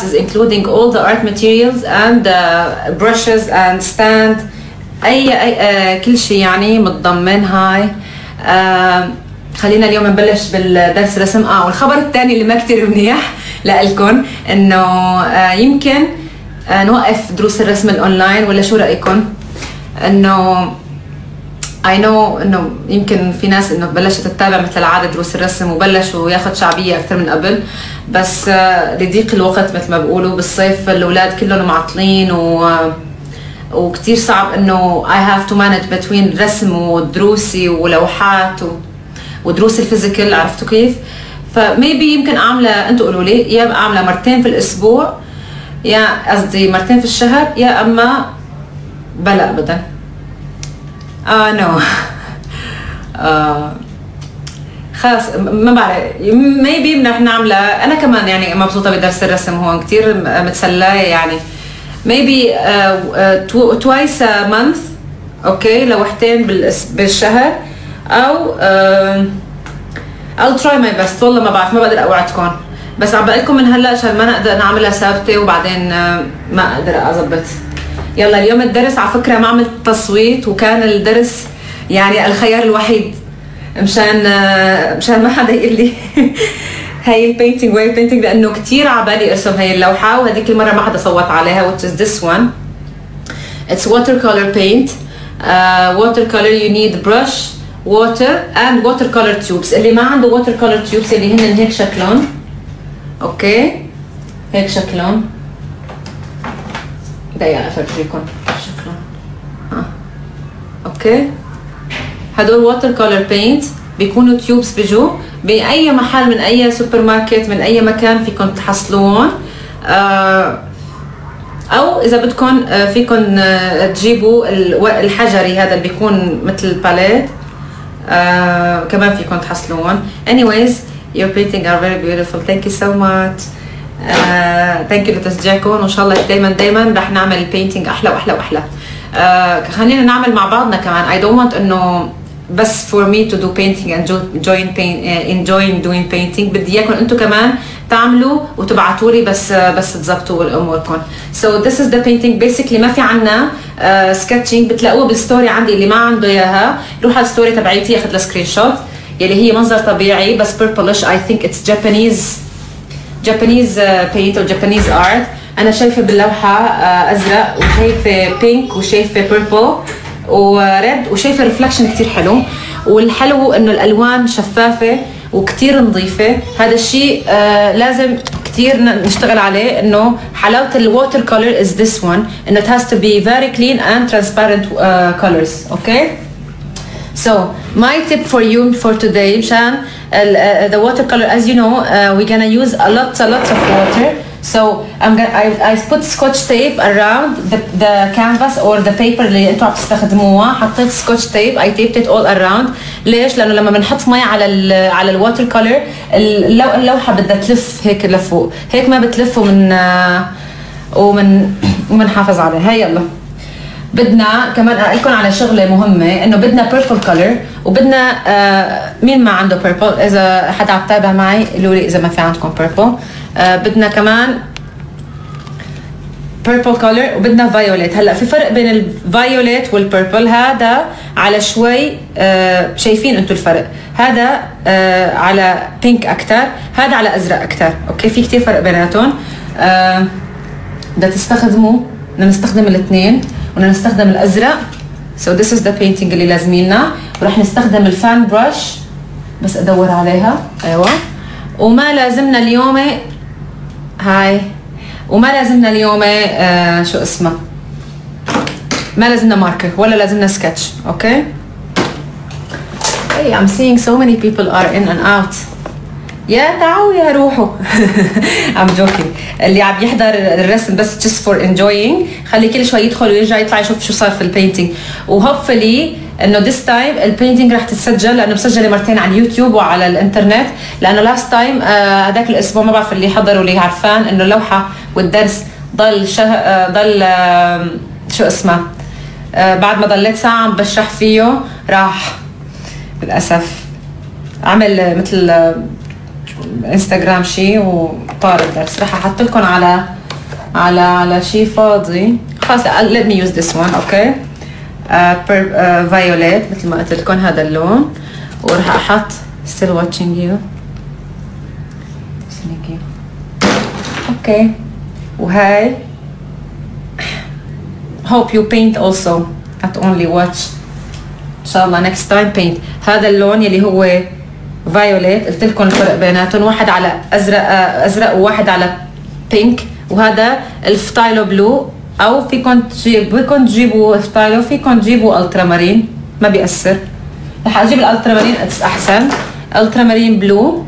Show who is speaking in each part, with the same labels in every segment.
Speaker 1: is including all the art materials and brushes and stand. أي كل شيء يعني متضمن هاي. خلينا اليوم نبلش بالدرس رسم. والخبر الثاني اللي ما كتير منيح لإلكم إنه يمكن نوقف دروس الرسم الأونلاين، ولا شو رأيكم؟ إنه I know إنه يمكن في ناس إنه بلشت تتابع مثل العادة دروس الرسم وبلشوا ياخد شعبية أكثر من قبل، بس لضيق الوقت مثل ما بقولوا بالصيف الأولاد كلهم معطلين وكتير صعب إنه I have to manage between رسم ودروسي ولوحات ودروس الفيزيكال. عرفتوا كيف؟ فميبي يمكن أعملها، أنتوا قولوا لي، يا أعملها مرتين في الأسبوع، يا قصدي مرتين في الشهر، يا أما بلا أبدا. نو خلاص ما بعرف، ميبي بدنا نعملها. أنا كمان يعني مبسوطة بدرس الرسم هون، كتير متسلية يعني. ميبي twice a month، أوكي، لوحتين بالشهر، أو I'll try my best. والله ما بعرف، ما بقدر أوعدكم، بس عم بقلكم من هلا عشان ما نقدر نعملها ثابتة وبعدين ما أقدر أظبط. يلا اليوم الدرس على فكرة ما عملت تصويت، وكان الدرس يعني الخيار الوحيد مشان ما حدا يقول لي هاي البينتينج وهي البينتينج، لأنه كتير عبالي أرسم هاي اللوحة، وهذيك المرة ما حدا صوت عليها which is this one. It's watercolor paint. Watercolor you need brush, water and watercolor tubes. اللي ما عنده watercolor tubes اللي هن هيك شكلهم، اوكي هيك شكلهم، دقيقة افرجيكم كيف شكلهم. اوكي هدول watercolor paint بيكونوا تيوبس، بيجوا بأي محل من أي سوبر ماركت من أي مكان فيكم تحصلوهم، أو إذا بدكم فيكم تجيبوا الحجري هذا اللي بيكون مثل الباليت، كمان فيكم تحصلوهم. anyways your painting are very beautiful. thank you so much. thank you لتشجيعكم، وإن شاء الله دايما رح نعمل البينتينج أحلى وأحلى وأحلى. خلينا نعمل مع بعضنا كمان. I don't want إنه بس for me to do painting and enjoying doing painting. بدي اياكم انتم كمان تعملوا وتبعتوا لي بس تظبطوا اموركم. so this is the painting basically. ما في عنا sketching، بتلاقوه بالستوري عندي. اللي ما عنده اياها يروح على الستوري تبعيتي ياخذ له سكرين شوت، يلي هي منظر طبيعي بس purplish. I think it's Japanese paint or Japanese art. انا شايفه باللوحه ازرق، وشايفه بينك، وشايفه purple وريد، وشايفه ريفلكشن كتير حلو. والحلو انه الالوان شفافه وكتير نظيفه. هذا الشيء لازم كتير نشتغل عليه، انه حلاوه الووتر كولر is this one، انه it has to be very clean and transparent colors. okay so my tip for you for today مشان the watercolor as you know we're gonna use a lot of water. So I put scotch tape around the canvas or the paper اللي انتوا عم تستخدموها. حطيت scotch tape، I taped it all around. ليش؟ لأنه لما بنحط مي على الواتر كولر اللوحة بدها تلف هيك لفوق، هيك ما بتلف ومنحافظ عليها. هاي يلا بدنا كمان اقول لكم على شغله مهمه، انه بدنا purple color، وبدنا مين ما عنده purple، اذا حدا عم تتابع معي قولوا لي اذا ما في عندكم purple. بدنا كمان purple color وبدنا violet. هلا في فرق بين الفايوليت والبيربل، هذا على شوي شايفين انتم الفرق، هذا على بينك اكثر، هذا على ازرق اكثر. اوكي في كثير فرق بيناتهم. بدنا نستخدم الاثنين، بدنا نستخدم الازرق. so this is the painting اللي لازمينا. ورح نستخدم الفان براش، بس ادور عليها. ايوه وما لازمنا اليوم هاي، وما لازمنا اليوم شو اسمه، ما لازمنا ماركر ولا لازمنا سكتش. اوكي hey I'm seeing so many people are in and out. يا تعالوا يا روحوا I'm joking. اللي عم يحضر الرسم بس just for enjoying خلي كل شوي يدخل ويرجع يطلع يشوف شو صار في البينتينج. وهوبفلي انه this time البينتينج رح تتسجل، لانه مسجله مرتين على اليوتيوب وعلى الانترنت. لانه last time هذاك الاسبوع ما بعرف اللي حضر واللي عرفان انه اللوحه والدرس ضل شو اسمه بعد ما ضليت ساعه عم بشرح فيه راح للاسف عمل مثل انستغرام شيء وطار الدرس. رح احط لكم على على شيء فاضي. خلاص let me use this one. اوكي فايوليت مثل ما قلت لكم هذا اللون، وراح احط still watching you. اوكي وهاي hope you paint also not only watch. ان شاء الله next time paint. هذا اللون يلي هو فايوليت قلت لكم الفرق بيناتهم، واحد على ازرق وواحد على بينك، وهذا الفتايلو بلو، او فيكم تجيبوا فتايلو، فيكم تجيبوا الترامارين ما بيأثر. رح اجيب الالترامارين احسن. الترامارين بلو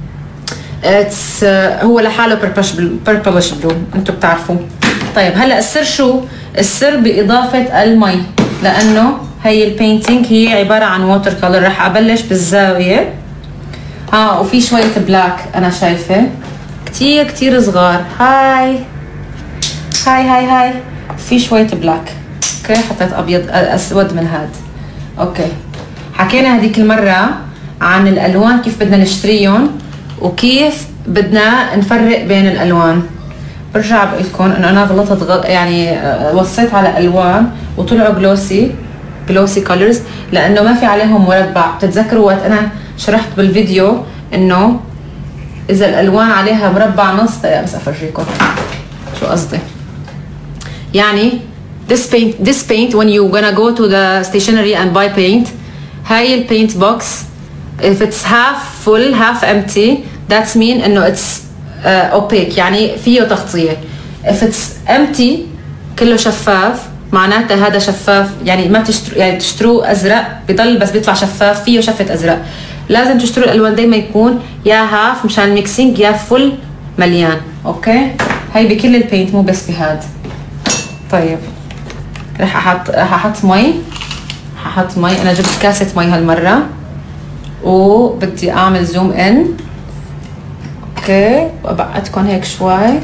Speaker 1: هو لحاله purplish بلو انتم بتعرفوا. طيب هلا السر شو؟ السر باضافه المي، لانه هي البينتينج هي عباره عن ووتر كولر. رح ابلش بالزاويه وفي شويه بلاك انا شايفه كتير صغار. هاي في شويه بلاك. اوكي حطيت ابيض اسود من هاد. اوكي حكينا هذيك المره عن الالوان كيف بدنا نشتريهم وكيف بدنا نفرق بين الالوان. برجع بقول لكم انه انا غلطت يعني وصيت على الوان وطلعوا جلوسي كولرز لانه ما في عليهم مربع. بتتذكروا وقت انا شرحت بالفيديو انه اذا الالوان عليها مربع نص. بس افرجيكم شو قصدي. يعني this paint when you gonna go to the stationery and buy paint، هاي البينت بوكس if it's half full half empty that's mean انه it's opaque يعني فيه تغطية. if it's empty كله شفاف معناتها هذا شفاف، يعني ما تشتروه ازرق بضل بس بيطلع شفاف فيه شفة ازرق. لازم تشتروا الالوان دايما يكون يا هاف مشان الميكسينج يا فل مليان. اوكي هاي بكل البينت مو بس بهاد. طيب رح احط مي. انا جبت كاسة مي هالمرة وبدي اعمل زوم ان. اوكي وابعدكم هيك شوي.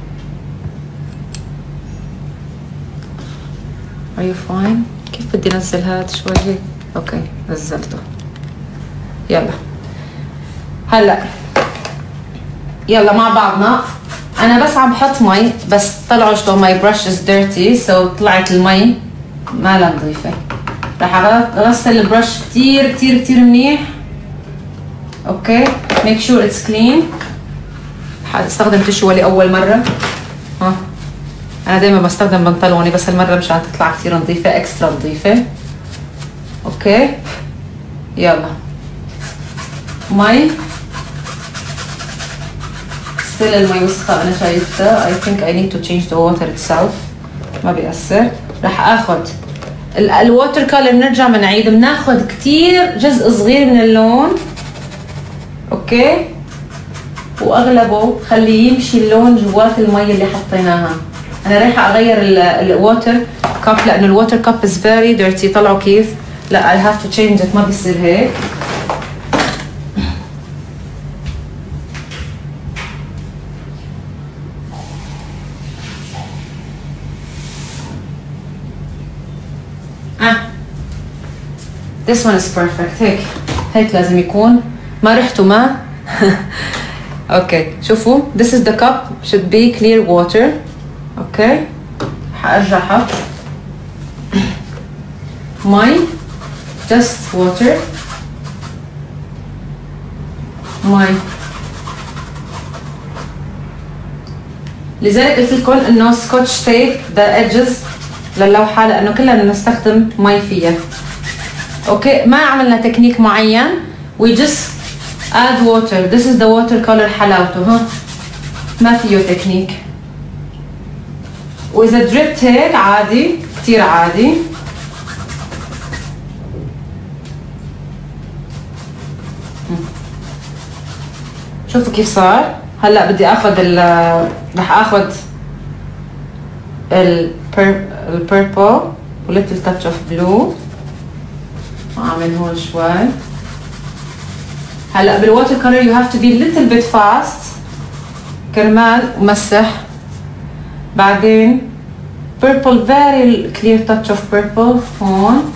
Speaker 1: Are you fine؟ كيف بدي انزل هاد شوي هيك؟ اوكي نزلته. يلا مع بعضنا. انا بس عم بحط مي بس طلعوا شلون my brush is dirty so طلعت المي ما لها نظيفة. رح اغسل البرش كتير منيح. اوكي make sure it's clean. حاستخدم تشو لأول مرة. انا دايما بستخدم بنطلوني بس هالمرة مشان تطلع كتير نظيفة اكسترا نظيفة. اوكي يلا مي. still المي وسخة انا شايفتها. I think I need to change the water itself. ما بيأثر. رح اخد الووتر كولر. نرجع بنعيد بناخد كتير جزء صغير من اللون. اوكي واغلبه خليه يمشي اللون جوات المي اللي حطيناها. انا رايحه اغير الووتر كاب لانه الووتر كاب is very dirty. طلعوا كيف. لا I have to change it. ما بيصير هيك. This one is perfect. هيك لازم يكون. ما ريحته ما اوكي شوفوا this is the cup should be clear water. اوكي حارجع احط مي just water. مي. لذلك قلت لكم انه سكوتش تيب the edges للوحه لانه كلنا بنستخدم مي فيها. اوكي ما عملنا تكنيك معين. we just add water. this is the water color حلاوته. ما فيه تكنيك. واذا دربت هيك عادي كتير عادي. شوفوا كيف صار. هلا بدي اخذ رح اخذ البيربل وليتل تاتش اوف بلو واعمل هون شوي. هلا بالووتر كولر you have to be a little bit fast كرمال مسح. بعدين purple very clear touch of purple هون.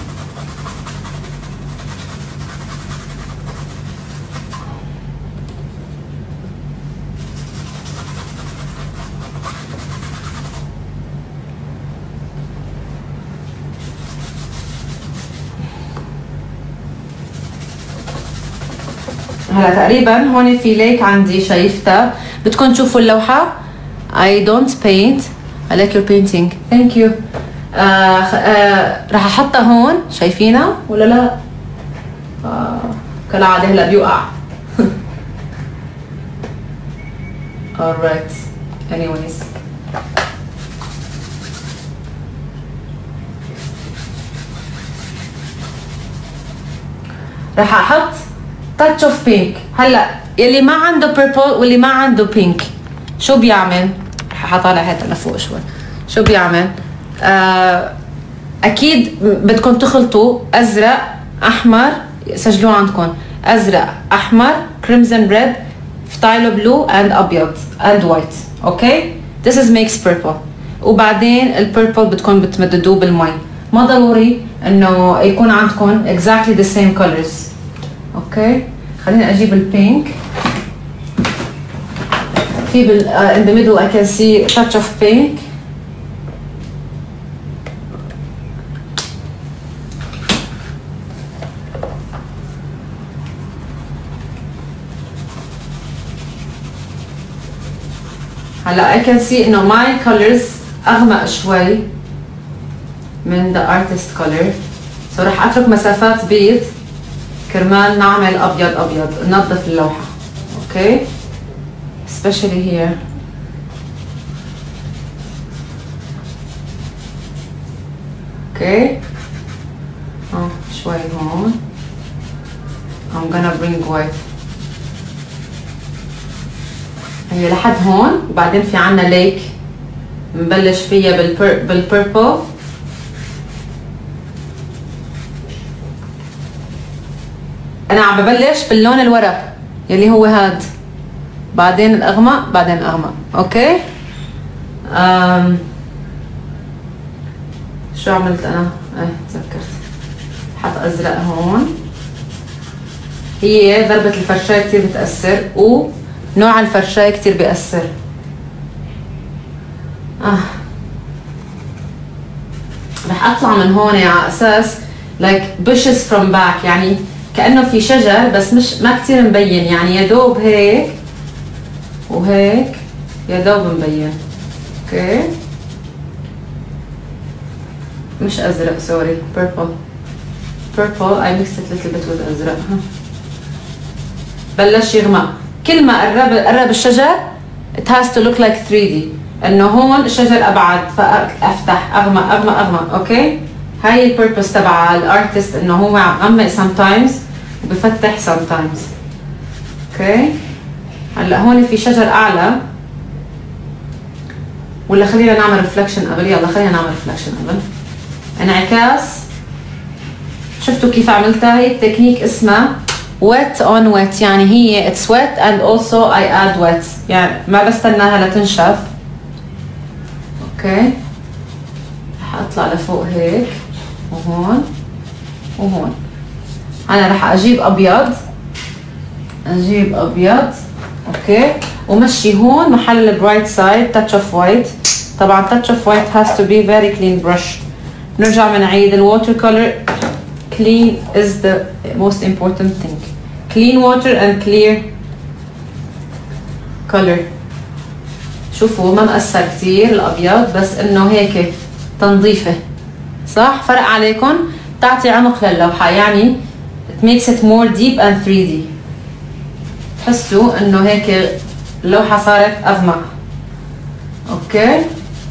Speaker 1: هلا تقريبا هون في ليك عندي شايفتها. بدكم تشوفوا اللوحة. I don't paint. I like your painting. Thank you. رح احطها هون. شايفينها ولا لا؟ كالعادة هلا بيوقع. Alright. Anyways. رح احط touch of pink. هلا يلي ما عنده purple واللي ما عنده pink شو بيعمل؟ رح اطالع هيدا لفوق شوي. شو بيعمل؟ اكيد بدكم تخلطوا ازرق احمر. سجلوه عندكم. ازرق احمر crimson red phthalo blue and ابيض and white. اوكي. This is makes purple. وبعدين البيربل بدكم بتمددوه بالمي. ما ضروري انه يكون عندكم exactly the same colors. اوكي. خليني اجيب البينك. في in the middle I can see touch of pink. هلا I can see انه my colors اغمق شوي من the artist color. so رح اترك مسافات بيض كرمال نعمل ابيض ابيض ننظف اللوحة. اوكي. especially here. اوكي. شوي هون. I'm gonna bring white. هي لحد هون. وبعدين في عنا ليك نبلش فيها بالبيربل. انا عم ببلش باللون الورق يلي هو هاد. بعدين الاغمق بعدين الاغمق. اوكي. شو عملت انا؟ تذكرت. حط ازرق هون. هي ضربة الفرشاية كتير بتأثر ونوع الفرشاية كتير بيأثر. رح اطلع من هون على اساس like bushes from back. يعني كأنه في شجر بس ما كتير مبين. يعني يا دوب هيك وهيك يا دوب مبين. اوكي. مش ازرق سوري purple. I mixed it a little bit with ازرق. بلش يغمق. كل ما قرب الشجر it has to look like 3D. انه هون الشجر ابعد فافتح اغمق اغمق اغمق. اوكي. هاي البيربس تبع الارتست انه هو عم يغمق sometimes وبفتح sometimes. اوكي. هلا هون في شجر اعلى ولا خلينا نعمل ريفلكشن قبل. يلا خلينا نعمل ريفلكشن قبل. انعكاس. شفتوا كيف عملتها؟ هي التكنيك اسمها wet on wet. يعني هي it's wet and also I add wet. يعني ما بستناها لتنشف. اوكي. رح اطلع لفوق هيك وهون وهون. انا رح اجيب ابيض. اوكي. ومشي هون محل البرايت سايد touch of white. طبعا touch of white has to be very clean brush. نرجع بنعيد الووتر كولر. clean is the most important thing. clean water and clear color. شوفوا ما مأثر كتير الابيض بس انه هيك تنظيفه. صح؟ فرق عليكم. تعطي عمق للوحة. يعني it makes it more deep and 3D. تحسوا انه هيك اللوحة صارت اغمق. اوكي.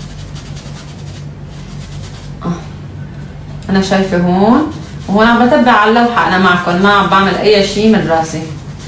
Speaker 1: انا شايفة هون وهون عم بتبع على اللوحة. انا معكم ما عم بعمل اي شيء من راسي.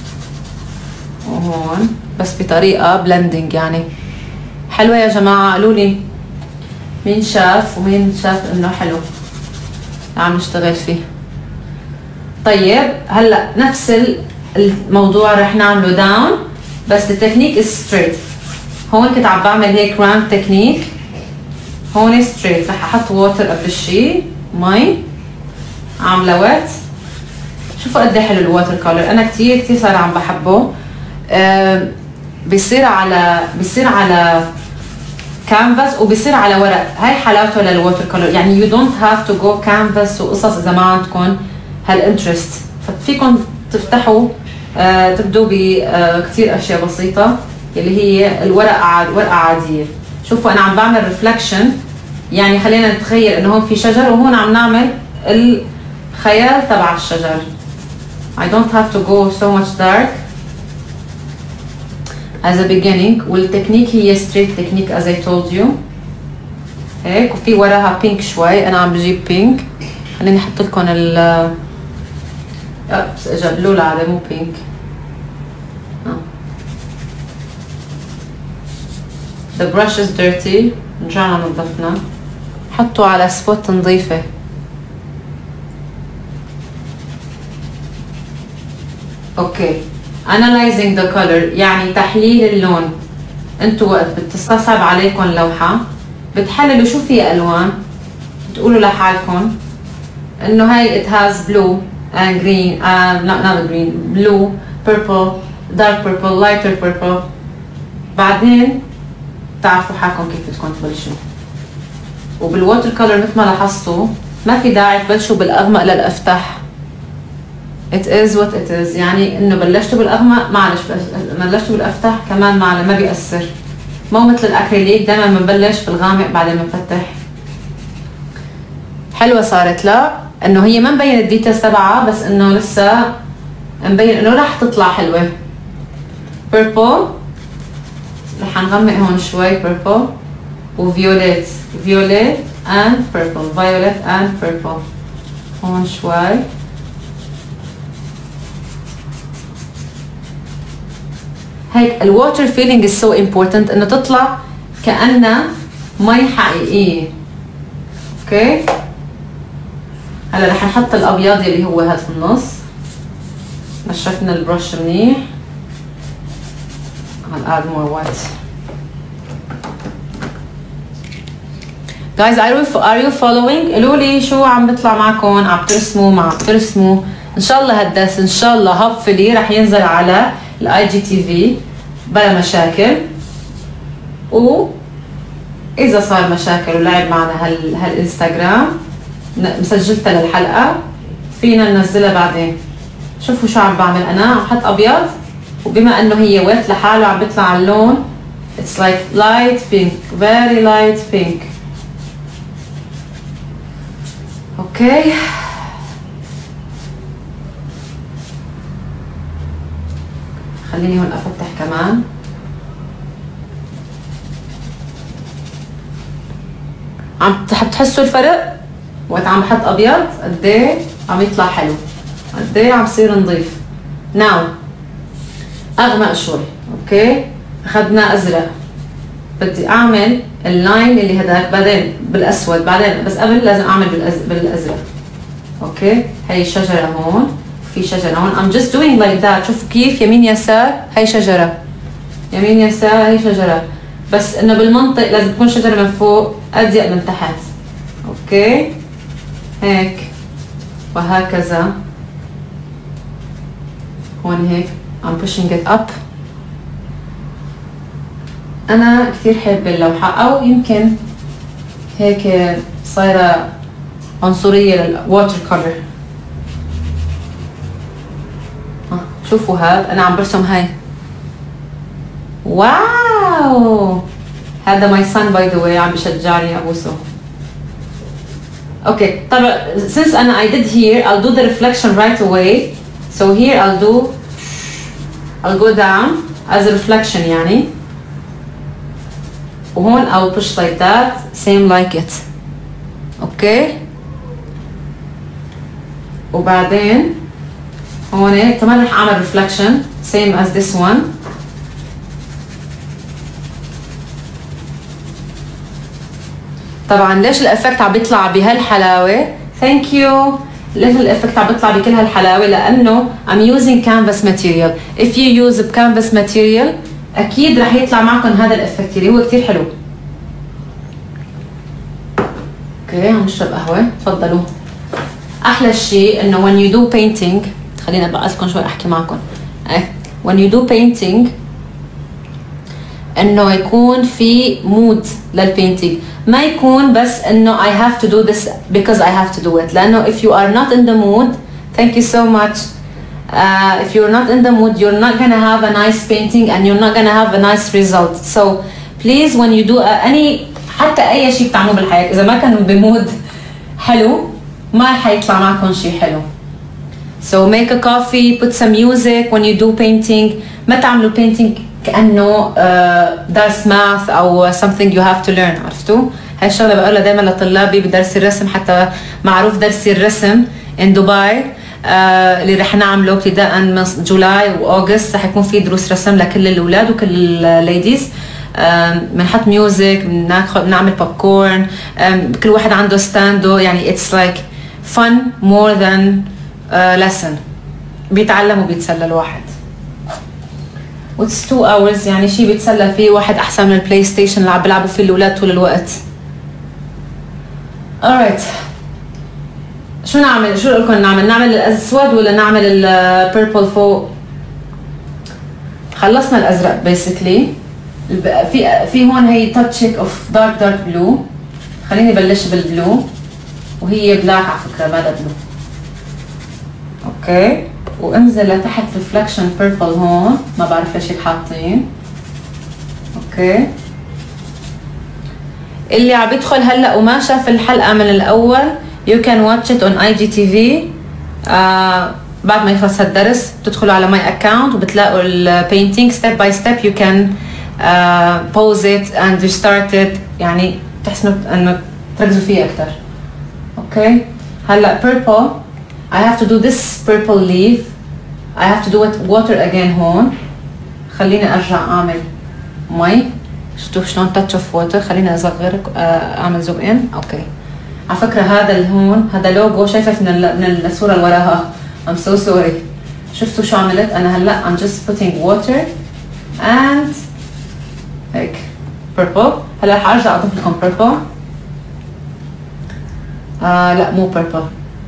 Speaker 1: وهون بس بطريقة بلندنج. يعني حلوة يا جماعة. قالوا لي مين شاف ومين شاف انه حلو عم نشتغل فيه. طيب هلا نفس الموضوع رح نعمله داون بس التكنيك is straight. هون كنت عم بعمل هيك راوند تكنيك. هون straight. رح احط ووتر قبل شيء مي عامله ويت. شوفوا قد ايه حلو الووتر كولر. انا كثير صار عم بحبه. بيصير على كانفاس وبيصير على ورق. هاي حلاوته للووتر كولر. يعني you don't have to go canvas وقصص اذا ما عندكم هالانترست. ففيكم تفتحوا تبدو بكثير اشياء بسيطه اللي هي الورقه ورقه عاديه. شوفوا انا عم بعمل ريفلكشن، يعني خلينا نتخيل انه هون في شجر وهون عم نعمل الخيال تبع الشجر. I don't have to go so much dark as a beginning. والتكنيك هي straight technique as I told you. هيك وفي وراها بينك شوي، انا عم بجيب بينك. خليني احط لكم ال بس اجى بلو العادي مو بينك. The brush is dirty. رجعنا نظفنا. حطوا على سبوت نظيفة. اوكي. Analyzing the color يعني تحليل اللون. انتوا وقت بتستصعب عليكم لوحة بتحللوا شو في الوان، بتقولوا لحالكم انه هاي it has blue and green not green, blue, purple, dark purple, lighter purple. بعدين تعرفوا حالكم كيف بدكم تبلشوا. وبالووتر كولر مثل ما لاحظتوا ما في داعي تبلشوا بالاغمق للافتح. it is what it is، يعني انه بلشتوا بالاغمق معلش، بلشتوا بالافتح كمان معلش ما بيأثر. مو مثل الاكريليك دائما بنبلش بالغامق بعدين بنفتح. حلوه صارت لا انه هي ما مبين الديتيلز تبعها، بس انه لسه مبين انه راح تطلع حلوه. purple رح نغمق هون شوي purple وفيوليت، violet and purple، violet and purple هون شوي. هيك الووتر فيلينج is so important انه تطلع كأنها مي حقيقية. اوكي هلا رح نحط الابيض اللي هو هذا في النص. نشفنا البرش منيح. I'll add more white. Guys are you following؟ قولوا لي شو عم بيطلع معكم، عم ترسموا ما عم ترسموا. ان شاء الله هالدرس ان شاء الله هوبفلي رح ينزل على الاي جي تي في بلا مشاكل. واذا صار مشاكل ولعب معنا هالانستغرام مسجلتها للحلقه فينا ننزلها بعدين. شوفوا شو عم بعمل انا، عم حط ابيض وبما انه هي ويت لحاله عم بيطلع اللون it's like light pink, very light pink. اوكي خليني هون افتح كمان. عم تحسوا الفرق وقت عم بحط ابيض قد ايه عم يطلع حلو، قد ايه عم بصير نظيف. ناو اغمق شوي. اوكي اخذنا ازرق، بدي اعمل اللاين اللي هداك بعدين بالاسود بعدين، بس قبل لازم اعمل بالازرق. اوكي هي الشجره هون، في شجره هون. I'm just doing like that. شوفوا كيف يمين يسار، هي شجره يمين يسار، هي شجره، بس انه بالمنطق لازم تكون شجره من فوق اضيق من تحت. اوكي هيك وهكذا. هون هيك I'm pushing it up. انا كثير حابه اللوحه، او يمكن هيك صايره عنصريه للووتر كولر. شوفوا هذا انا عم برسم هاي. واو هذا ماي سان باي ذا واي عم بشجعني ابوسه. اوكي طبعا since انا I did here I'll do the reflection right away. So here I'll go down as a reflection يعني. وهون I'll push like that same like it. اوكي وبعدين هون كمان رح اعمل reflection same as this one. طبعا ليش الافكت عم بيطلع بهالحلاوه؟ ثانك يو. ليش الافكت عم بيطلع بكل هالحلاوه؟ لانه I'm using canvas material. if you use canvas material اكيد رح يطلع معكم هذا الافكت اللي هو كثير حلو. اوكي عم نشرب قهوه، تفضلوا. احلى شيء انه when you do painting، خلينا ابقى شوي احكي معكم. when you do painting انه يكون في مود للبينتينج، ما يكون بس انه I have to do this because I have to do it. لانه if you are not in the mood thank you so much if you're not in the mood, you're not gonna have a nice painting and you're not gonna have a nice result. So please when you do any حتى أي شيء بتعملوه بالحياة إذا ما كانوا بمود حلو ما حيطلع معكم شيء حلو. So make a coffee, put some music when you do painting. ما تعملوا painting كأنه درس math أو something you have to learn. عرفتوا؟ هاي الشغلة بقولها دايما لطلابي بدرس الرسم، حتى معروف درس الرسم in دبي اللي رح نعمله ابتداء من جولاي واغسطس. رح يكون في دروس رسم لكل الاولاد وكل الليديز. بنحط ميوزك، بنعمل بوب كورن، كل واحد عنده ستاندو، يعني it's like fun more than lesson. بيتعلم وبيتسلى الواحد. It's 2 hours يعني شيء بيتسلى فيه واحد أحسن من البلاي ستيشن اللي عم بيلعبوا فيه الأولاد طول الوقت. alright شو نعمل؟ شو لكم نعمل؟ نعمل الأسود ولا نعمل البيربل فوق؟ خلصنا الأزرق basically. في هون هي touching of dark blue. خليني بلش بالبلو وهي بلاك على فكرة ماذا بلو. اوكي وانزل لتحت reflection purple هون، ما بعرف ليش هيك حاطين. اوكي اللي عم يدخل هلا وما شاف الحلقة من الأول you can watch it on IGTV. بعد ما يخلص هالدرس بتدخلوا على my account وبتلاقوا painting step by step. You can pause it and restart it، يعني تحسنوا انه تركزوا فيه اكثر. اوكي هلا purple I have to do this purple leaf. I have to do it water again هون. خليني ارجع اعمل مي. شفتوا شلون touch of water؟ خليني اصغر اعمل زوم ان. اوكي على فكرة هذا اللي هون هذا لوجو شايفه من الصورة اللي وراها. I'm so sorry. شفتوا شو عملت؟ انا هلا I'm just putting water and هيك purple. هلا رح ارجع اضيف لكم purple. لا مو purple.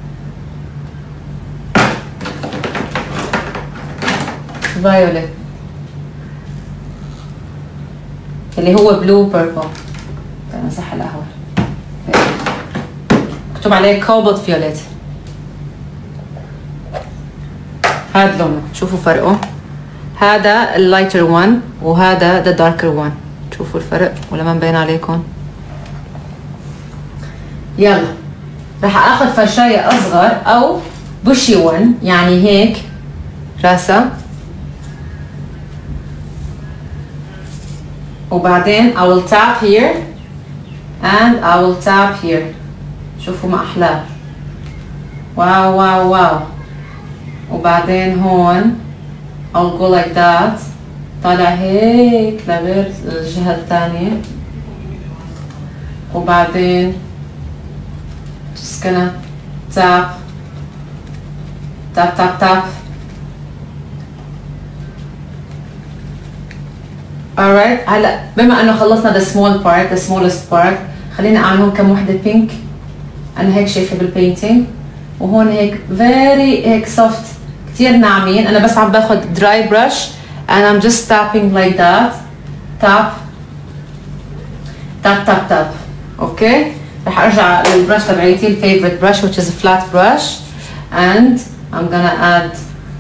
Speaker 1: violet اللي هو blue purple. امسح القهوة. مكتوب عليه cobalt violet. هذا لونه شوفوا فرقه. هذا اللايتر 1 وهذا the darker 1. شوفوا الفرق ولا ما مبين عليكم؟ يلا رح اخذ فرشاية اصغر او bushy one يعني هيك راسة، وبعدين I will tap here and I will tap here. شوفوا ما احلاه. واو واو واو. وبعدين هون I'll go like that طالع هيك لغير الجهة الثانية، وبعدين just gonna tap tap tap tap. alright هلا بما انه خلصنا the small part the smallest part خلينا اعمل هون كم وحدة pink. انا هيك شايفة بالبينتينج، وهون هيك very هيك soft كتير ناعمين. انا بس عم باخذ dry brush and I'm just tapping like that. tap tap tap tap. اوكي رح ارجع للبرش تبعيتي ال favorite brush which is a flat brush and I'm gonna add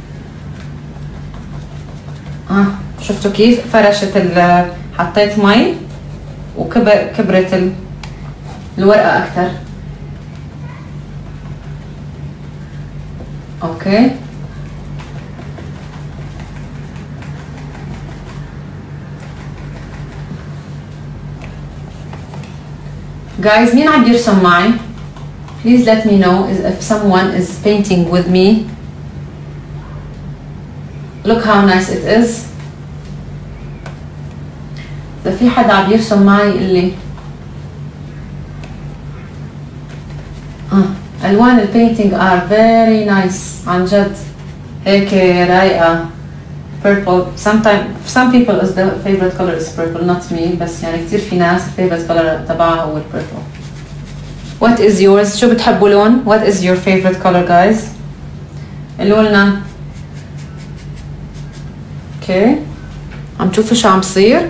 Speaker 1: شفتوا كيف فرشت حطيت مي وكبرت الورقة اكثر. اوكي guys مين عم يرسم معي؟ please let me know if someone is painting with me. look how nice it is. إذا في حدا عم يرسم معي اللي ألوان البينتينج are very nice عن جد هيك رايقة. purple some people is the favorite color is purple not me، بس يعني كتير في ناس favorite color تبعها هو purple. what is yours؟ شو بتحبوا لون؟ what is your favorite color guys؟ قولوا لنا. اوكي عم تشوفوا شو عم صير؟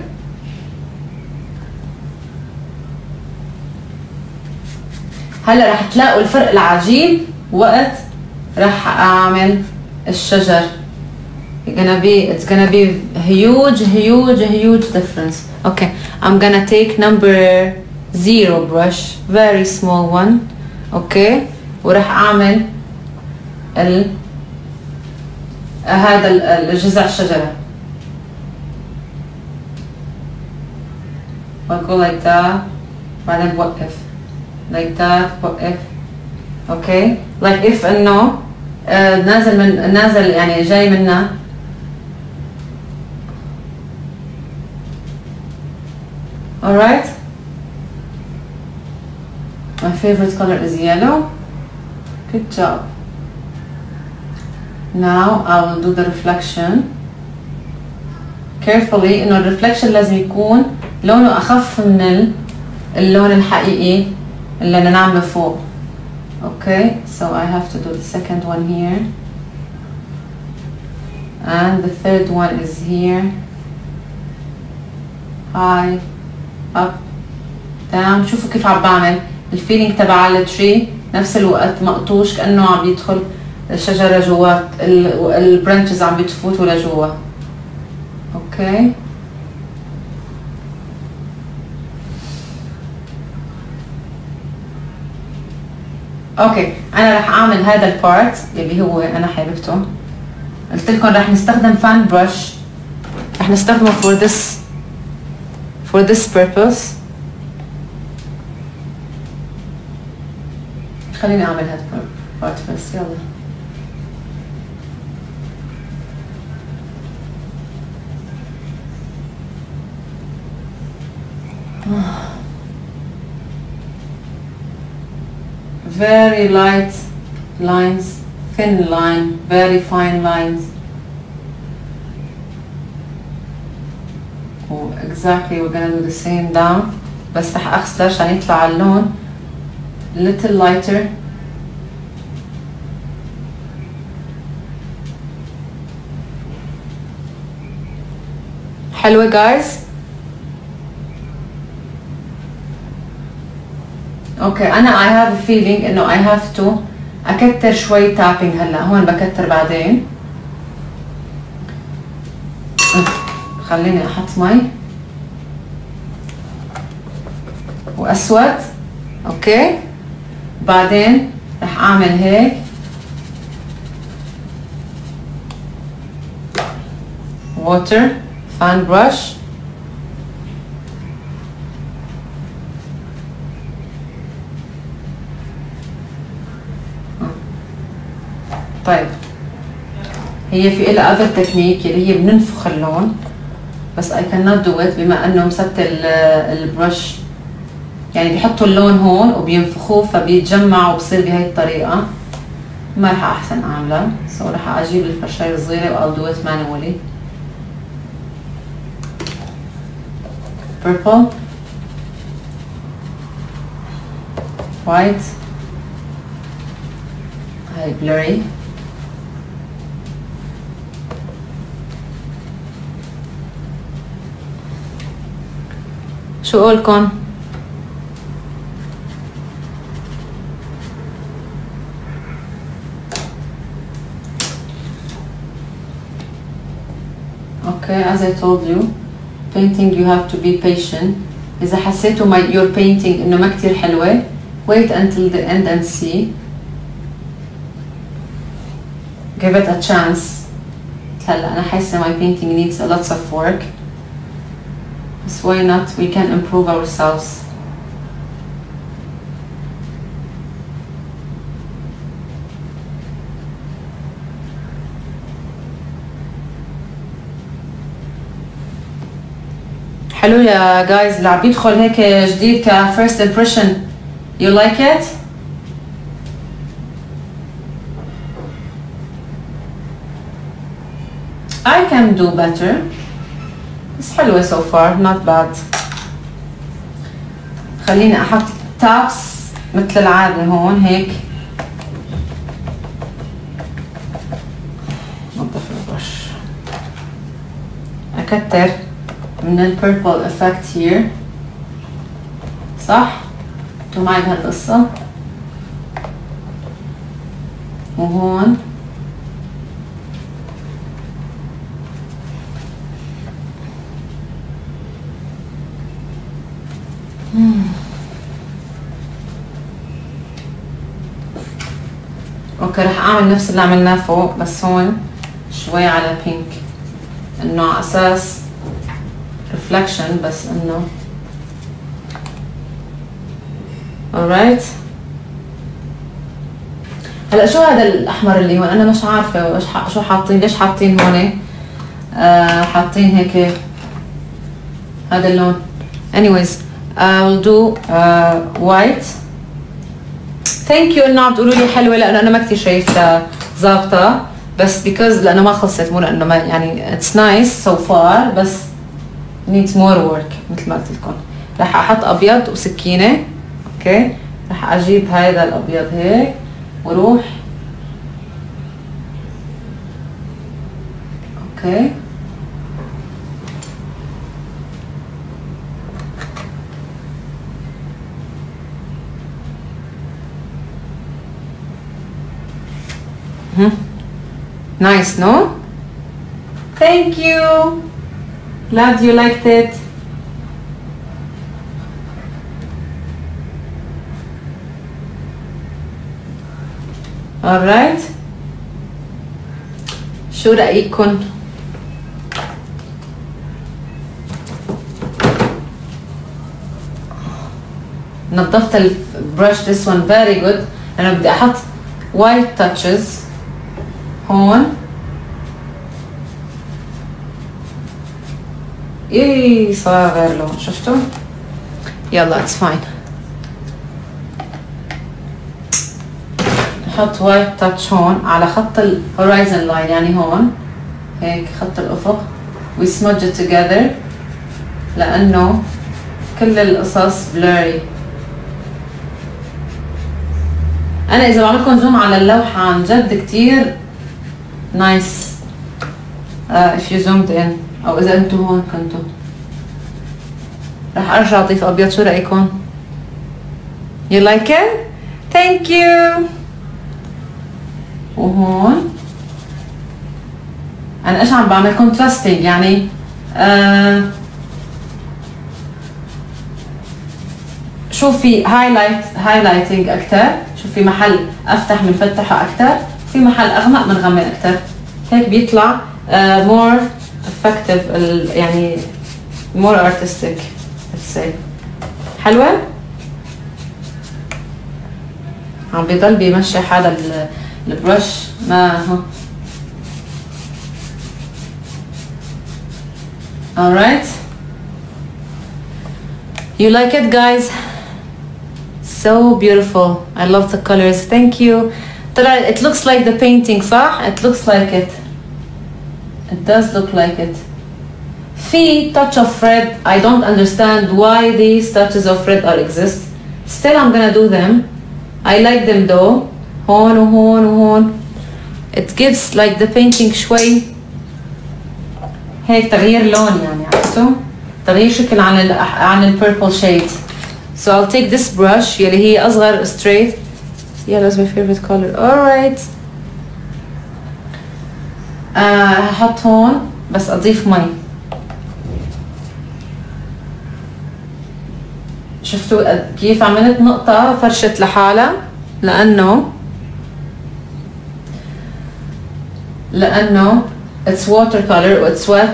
Speaker 1: هلا رح تلاقوا الفرق العجيب وقت رح اعمل الشجر. It's gonna be huge difference. Okay, I'm gonna take number 0 brush, very small one. Okay, وراح اعمل هذا الجذع الشجرة. I'll go like that, بعدين بوقف like that، بوقف. Okay, like if انه نازل يعني جاي منا. Alright, my favorite color is yellow. Good job. Now I will do the reflection carefully. إنه الرفلكشن لازم يكون لونه أخف من اللون الحقيقي اللي أنا نعمله فوق. Okay, so I have to do the second one here, and the third one is here. High, up, down. شوفوا كيف عم بعمل الفيلينج تبع التري، نفس الوقت مقطوش كأنه عم يدخل الشجرة جوات، البرانشز عم بتفوتوا لجوا. اوكي، اوكي انا رح اعمل هذا البارت اللي هو انا حاببته. قلت لكم رح نستخدم فان برش، رح نستخدمه for this purpose. خليني اعمل هذا البارت بس. يلا very light lines, thin line, very fine lines. Oh, exactly, we're gonna do the same down. بس رح اغسله عشان يطلع اللون little lighter. حلوة guys. اوكي انا I have a feeling انه I have to اكتر شوي tapping. هلا هون بكتر بعدين. خليني احط مي واسود. اوكي بعدين رح اعمل هيك water fan brush. طيب هي في إلها other technique اللي هي بننفخ اللون، بس I cannot do it بما انه مسدت البرش. يعني بيحطوا اللون هون وبينفخوه فبيتجمع وبصير بهي الطريقة. ما رح احسن اعملها، سو رح اجيب الفرشاية الصغيرة و I'll do it manually. Purple, white, هاي blurry. شو قولكم؟ Okay, as I told you, painting you have to be patient. إذا حسيتوا your painting إنه ما كتير حلوة، wait until the end and see. Give it a chance. هلا أنا حاسة my painting needs a lots of work. So why not? We can improve ourselves. حلو يا guys. اللي عم يدخل هيك جديد ك first impression, you like it? I can do better. بس حلوة so far, not bad. خليني احط تابس مثل العادة هون هيك. نظف البرش. اكتر من البيربل effect here. صح؟ انتوا معي بهالقصة. وهون اوكي رح اعمل نفس اللي عملناه فوق بس هون شوي على بينك انه على اساس ريفلكشن بس انه alright. هلا شو هذا الاحمر اللي هون؟ انا مش عارفه شو حاطين، ليش حاطين هون حاطين هيك هذا اللون. anyways I'll do white. thank you انه عم تقولوا لي حلوه لانه انا ما كثير شايفتها ظابطه بس because لانه ما خلصت، مو لانه ما يعني it's nice so far بس needs more work مثل ما قلت لكم. رح احط ابيض وسكينه. اوكي رح اجيب هذا الابيض هيك وروح. اوكي nice no? thank you, glad you liked it. alright شو رأيكم؟ نظفت البرش this one very good. انا بدي احط white touches هون. ايه صار غير لون، شفتوا؟ يلا it's fine. نحط white touch هون على خط ال horizon line يعني هون هيك خط الأفق we smudge it together لأنه كل القصص blurry. أنا إذا بعمل لكم زوم على اللوحة عن جد كتير nice if you zoomed in أو إذا أنتوا هون كنتوا. رح أرجع أضيف أبيض، شو رأيكم؟ you like it? thank you. وهون انا ايش عم بعمل كونتراستنج يعني شوف في هايلايتنج اكثر، شوف في محل افتح من فتحه اكثر، في محل اغمق من غمق اكثر، هيك بيطلع more effective يعني more artistic let's say. حلوه؟ عم بيضل بيمشي حدا البرش ما هو. alright you like it guys? so beautiful, I love the colors, thank you. طلع it looks like the painting صح؟ it looks like it does look like it. في touch of red, I don't understand why these touches of red are exist, still I'm gonna do them, I like them though. هون وهون وهون it gives like the painting شوي هيك تغيير لون يعني، عرفتوا؟ تغيير شكل عن ال purple shade. so I'll take this brush يلي هي أصغر straight. yellow is my favorite color. alright هحط هون بس أضيف مي. شفتوا كيف عملت نقطة فرشت لحالها لأنه it's watercolor و it's wet.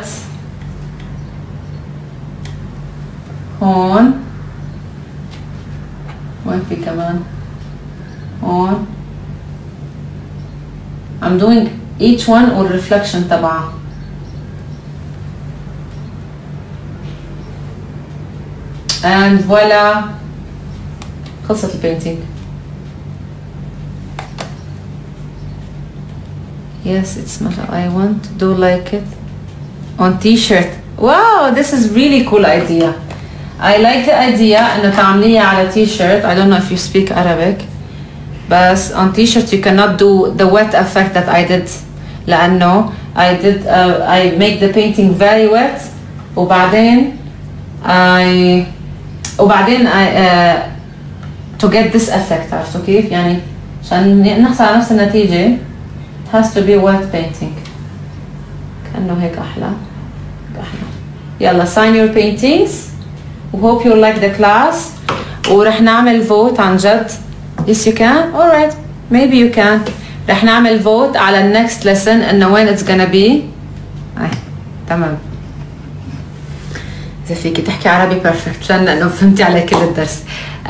Speaker 1: هون وين في كمان هون I'm doing each one والreflection تبعها. and voila خلصت البينتينج. yes it's metal, I want to do like it on t-shirt. wow this is really cool idea, I like the idea انه تعمليها على t-shirt. I don't know if you speak Arabic بس on t-shirt you cannot do the wet effect that I did لأنه I make the painting very wet وبعدين I to get this effect. عرفتوا كيف؟ يعني عشان نحصل على نفس النتيجة it has to be wet painting. كأنه هيك أحلى. يلا sign your paintings hope you like the class. ورح نعمل vote عن جد. Yes you can. Alright. Maybe you can. رح نعمل vote على next lesson إنه وين it's gonna be. تمام. إذا فيكي تحكي عربي perfect عشان لأنه فهمتي على كل الدرس.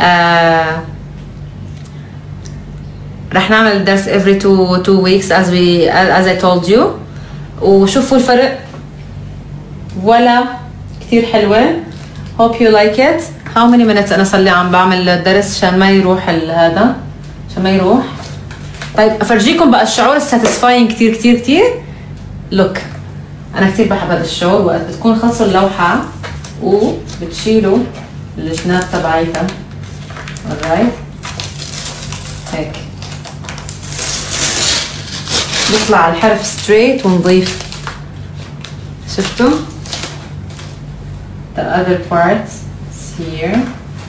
Speaker 1: رح نعمل الدرس every two weeks as I told you. وشوفوا الفرق ولا كتير حلوة. Hope you like it. How many minutes أنا صار لي عم بعمل الدرس عشان ما يروح هذا عشان ما يروح. طيب أفرجيكم بقى الشعور الساتيسفاينج كتير كتير كتير. Look أنا كتير بحب هذا الشعور وقت بتكون خلصوا اللوحة وبتشيلوا الجناب تبعيتها. alright هيك بيطلع الحرف straight ونظيف. شفتوا؟ The other part is here.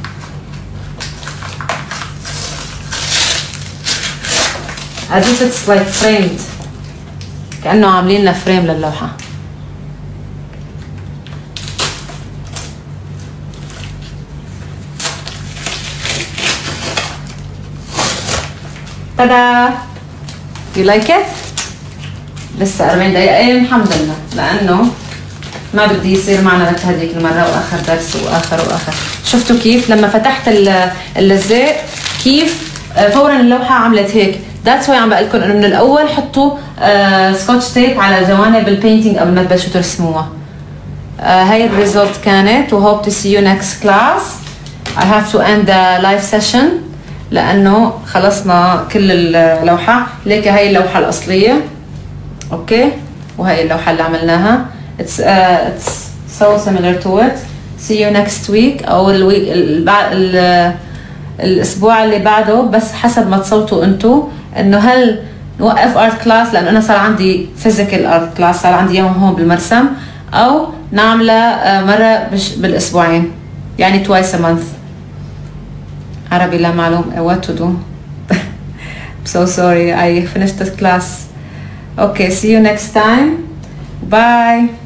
Speaker 1: As if it's like framed. كأنه عاملين لنا فريم للوحة. تدا! You like it? لسه 40 دقيقة الحمد لله لأنه ما بدي يصير معنا مثل هذيك المرة وآخر درس وآخر. شفتوا كيف لما فتحت اللزق كيف فورا اللوحة عملت هيك. That's why عم بقول لكم إنه من الأول حطوا سكوتش تيب على جوانب البينتينج قبل ما تبلشوا ترسموها. هاي الريزولت كانت و hope to see you next class. I have to end the live session لأنه خلصنا كل اللوحة. ليك هاي اللوحة الأصلية. أوكي وهاي اللوحة اللي عملناها. It's so similar to it. See you next week أو الأسبوع اللي بعده بس حسب ما تصوتوا أنتوا إنه هل نوقف art class لأنه أنا صار عندي physical art class صار عندي يوم هون بالمرسم أو نعمله مرة بالأسبوعين يعني twice a month. عربي لا معلوم. what to do. I'm so sorry I finished the class. Okay, see you next time. Bye.